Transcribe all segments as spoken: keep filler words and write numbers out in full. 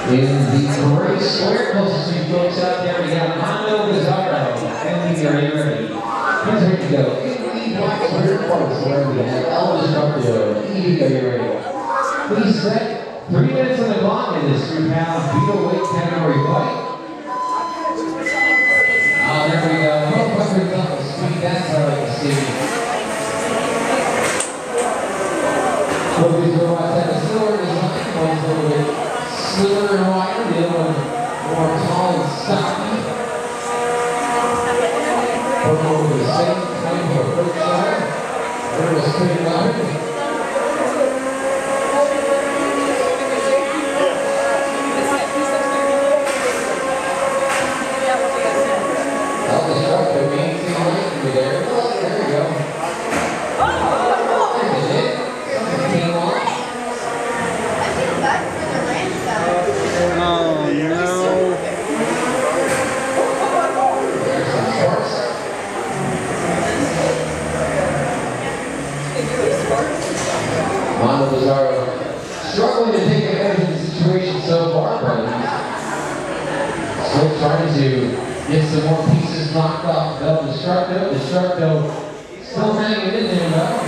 In the gray square, closest to you folks out there, we got Mondo, Bizarro, and the are you ready? Here's ready to go. In the black square, closest where we have Destructo, are you ready? Please set three minutes on the clock in this three pound beetle weight category fight. Oh, there we go. No fucking double speed, that's how I like to see. Movies go out there, silver design, one's a little bit slimmer and wider, the other one more tall and stocky. Both over the same type of approach side. There was pretty loud. Mondo Bizarro struggling to take advantage of the situation so far, but he's still trying to get some more pieces knocked off. Though Destructo, Destructo still hanging in there though.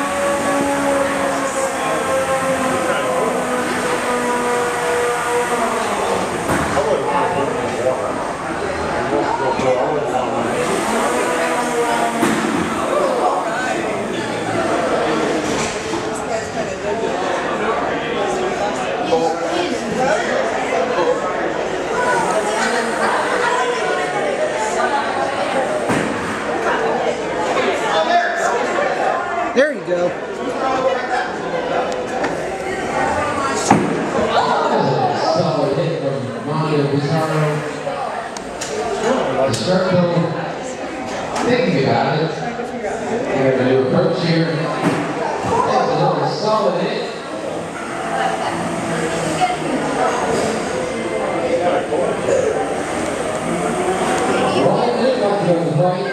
There you go. Solid hit from Mondo Bizarro. Destructo thinking about it. They're going to approach here. That's another solid hit. Right, good luck on the fight.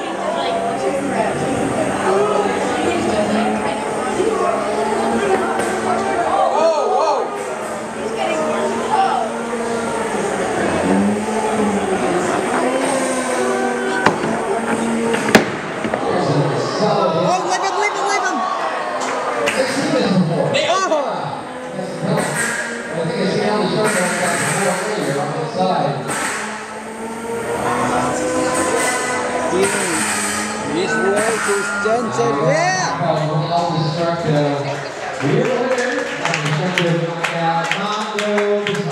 Oh, leave him, leave him, leave him! I've seen this before. Oh! I think I see all the short ones earlier on the side. His work is dented, yeah! Destructo. We're the winner. Destructo knockout Mondo.